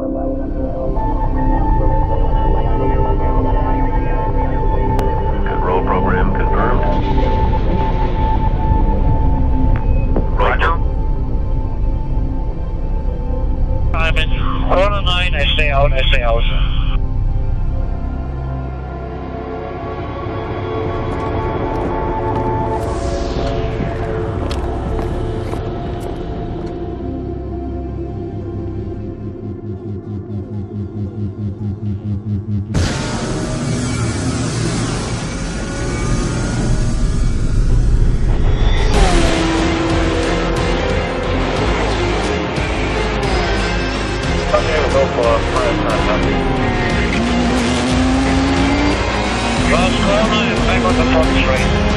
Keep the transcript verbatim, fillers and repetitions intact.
Control program confirmed. Roger. I'm in order nine, I stay out, I stay out. Okay, we'll go for prime time, copy. Last corner and back on the front straight.